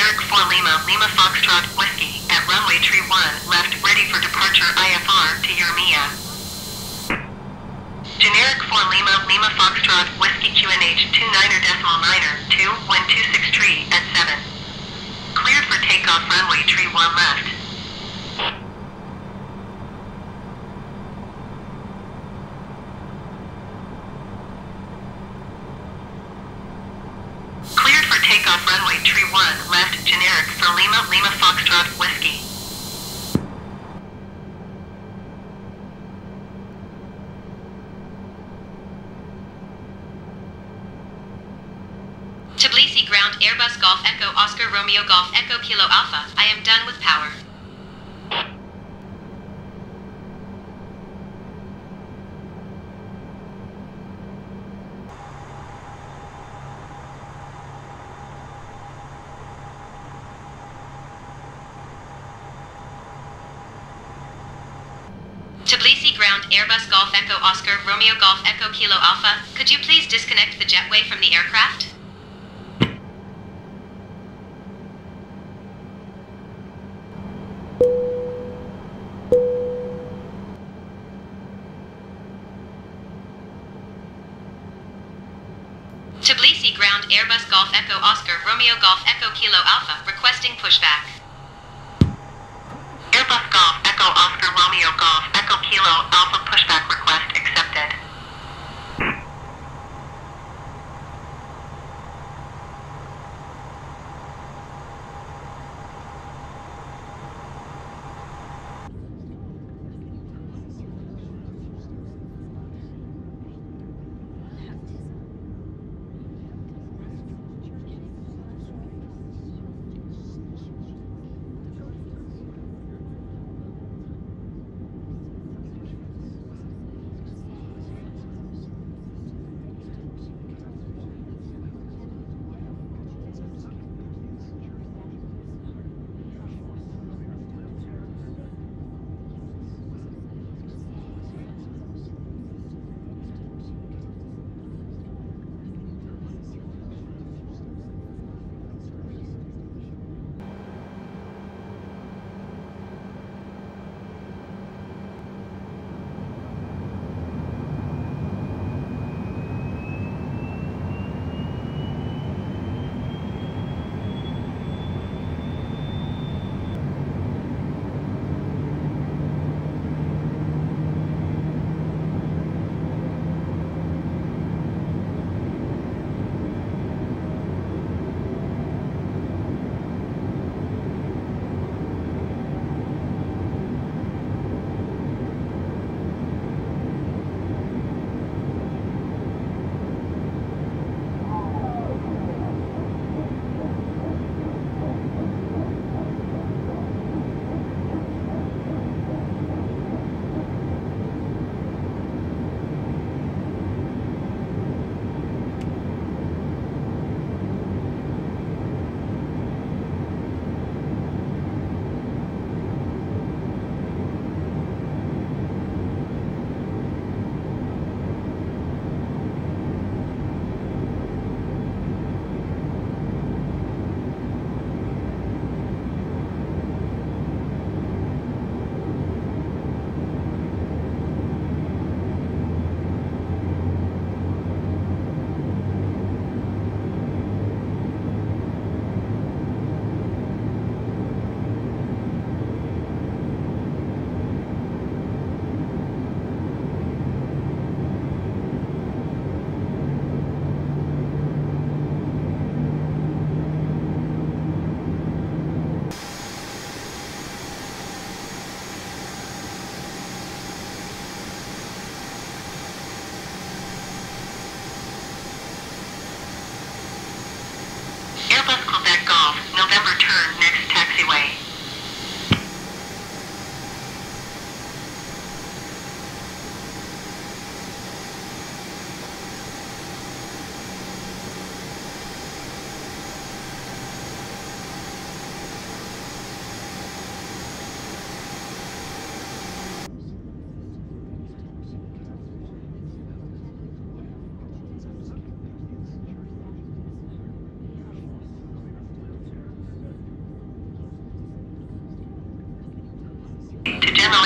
Generic for Lima, Lima Foxtrot Whiskey, at runway tree 1, left, ready for departure IFR to Urmia. Generic for Lima, Lima Foxtrot Whiskey QNH 29er 2126 tree at 7. Cleared for takeoff runway tree 1 left. Cleared for takeoff runway tree 1 left, generic for Lima, Lima Foxtrot Whiskey. Tbilisi ground Airbus Golf Echo Oscar Romeo Golf Echo Kilo Alpha. I am done with power. Tbilisi ground Airbus Golf Echo Oscar Romeo Golf Echo Kilo Alpha. Could you please disconnect the jetway from the aircraft? Tbilisi ground Airbus Golf Echo Oscar Romeo Golf Echo Kilo Alpha, requesting pushback. Airbus Golf Echo Oscar Romeo Golf Echo Kilo Alpha pushback request accepted.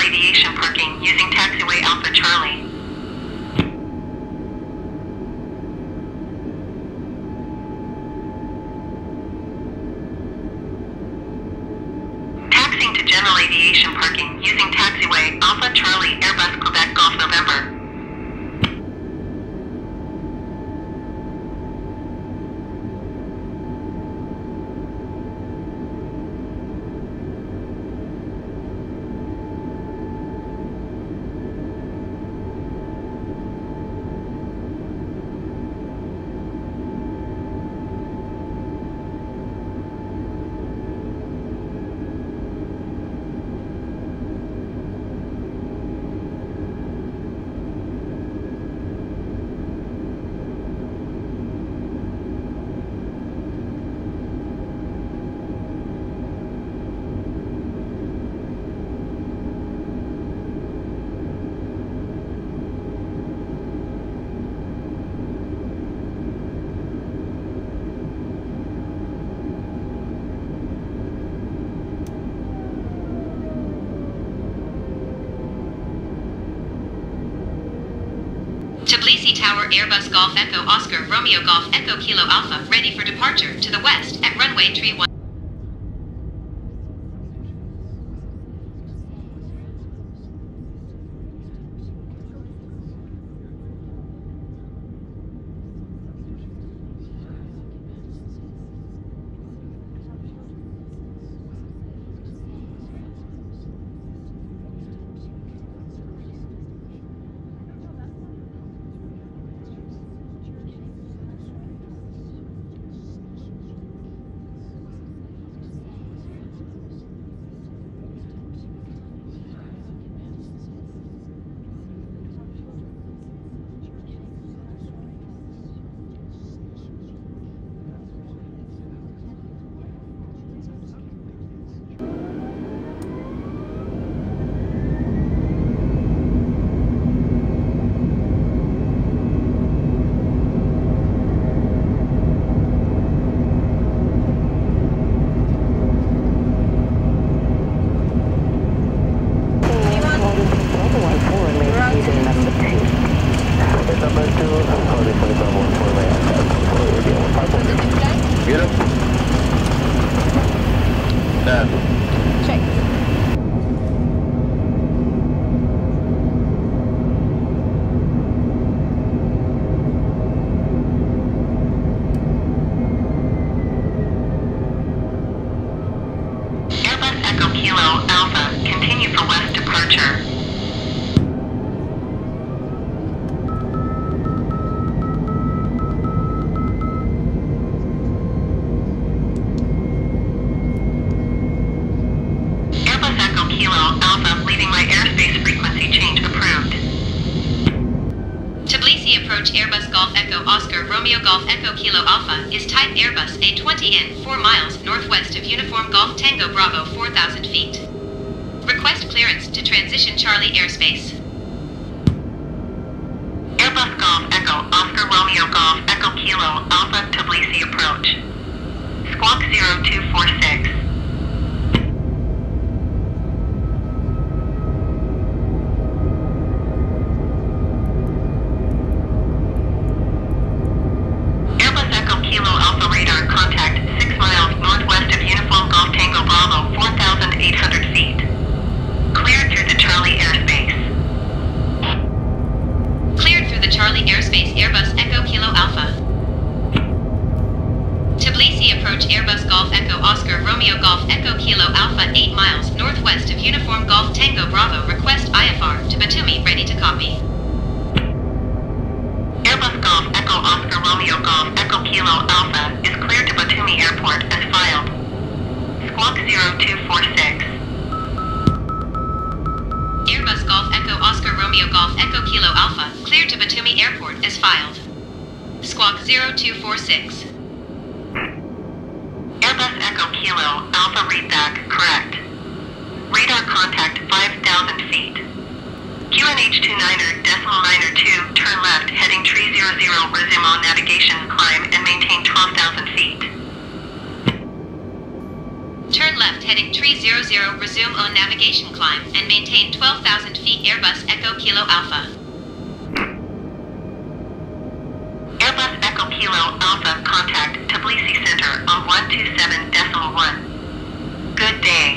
aviation parking using taxiway Alpha Charlie. Taxiing to general aviation parking using taxiway Alpha Charlie Airbus Quebec Golf November. Tbilisi Tower Airbus Golf Echo Oscar Romeo Golf Echo Kilo Alpha ready for departure to the west at runway 31. Airbus Golf Echo Oscar Romeo Golf Echo Kilo Alpha is type Airbus A20N 4 miles northwest of Uniform Golf Tango Bravo 4,000 feet. Request clearance to transition Charlie airspace. Airbus Golf Echo Oscar Romeo Golf Echo Kilo Alpha Tbilisi approach. Squawk 0246. Turn left heading 300, resume on navigation climb, and maintain 12,000 feet Airbus Echo Kilo Alpha. Airbus Echo Kilo Alpha, contact Tbilisi Center on 127.1. Good day.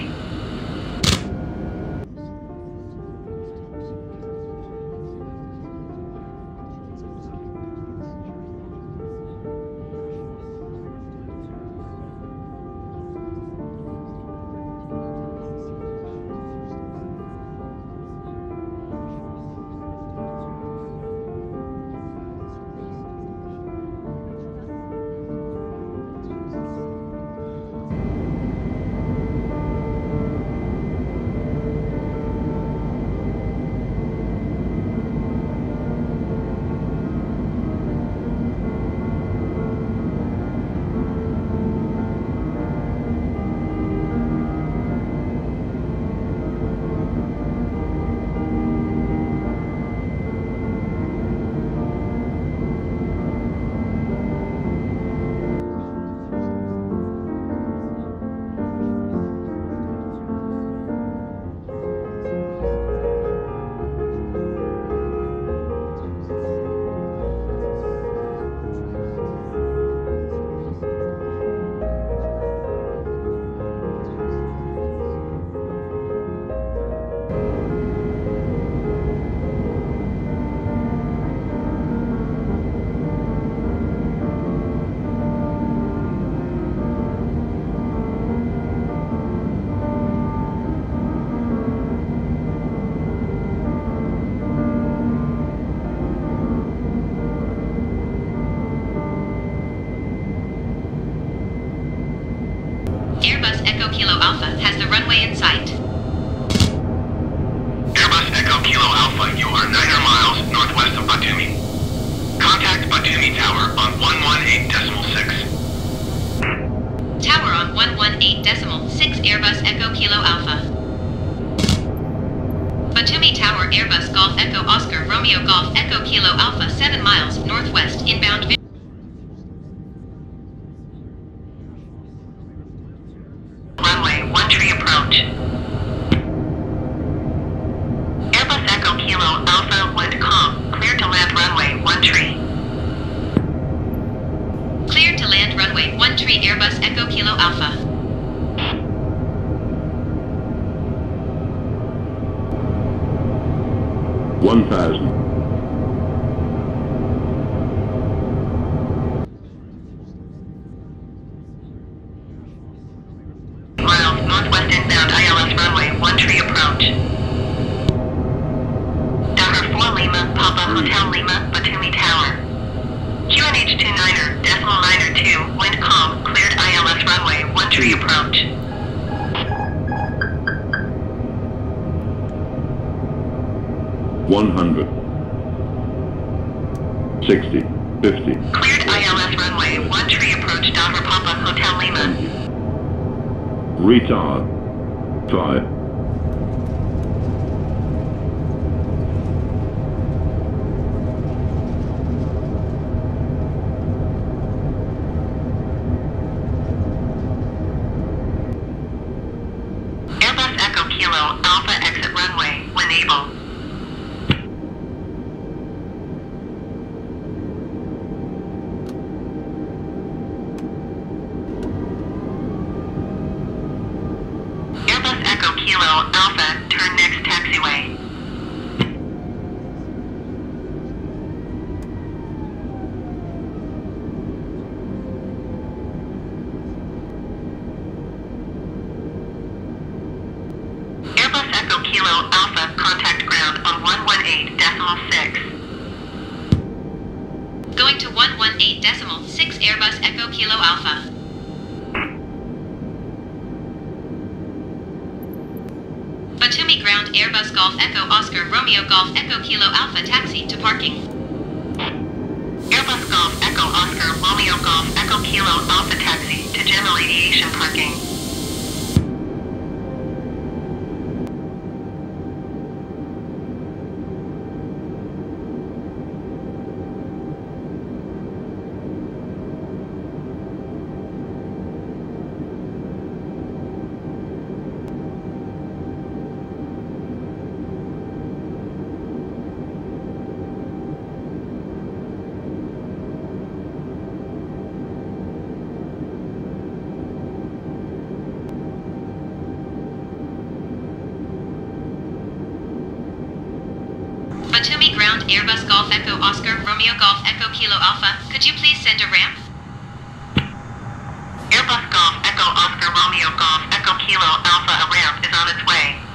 Airbus Echo Kilo Alpha has the runway in sight. Airbus Echo Kilo Alpha, you are 9 miles northwest of Batumi. Contact Batumi Tower on 118.6. Tower on 118.6 Airbus Echo Kilo Alpha. Batumi Tower Airbus Golf Echo Oscar Romeo Golf Echo Kilo Alpha 7 miles northwest inbound. Runway 13 approach. Airbus Echo Kilo Alpha, wind calm, clear to land runway 13. Cleared to land runway 13 Airbus Echo Kilo Alpha. Miles northwest inbound ILS runway 13 approach. Docker 4 Lima, Papa Hotel Lima, Batumi Tower. QNH 29er, decimal 9er 2, wind calm, cleared ILS runway 13 approach. $100, 60, 50. Cleared ILS runway 13 approach, Docker Papa Hotel Lima. 20. Retard. 5. Airbus Echo Kilo Alpha, exit runway when able. Airbus Echo Kilo Alpha, turn next taxiway. Airbus Echo Kilo Alpha, contact ground on 118.6. Going to 118.6 Airbus Echo Kilo Alpha. Batumi ground Airbus Golf Echo Oscar Romeo Golf Echo Kilo Alpha taxi to parking. Airbus Golf Echo Oscar Romeo Golf Echo Kilo Alpha taxi to general aviation parking. Airbus Golf Echo Oscar Romeo Golf Echo Kilo Alpha, could you please send a ramp? Airbus Golf Echo Oscar Romeo Golf Echo Kilo Alpha, a ramp is on its way.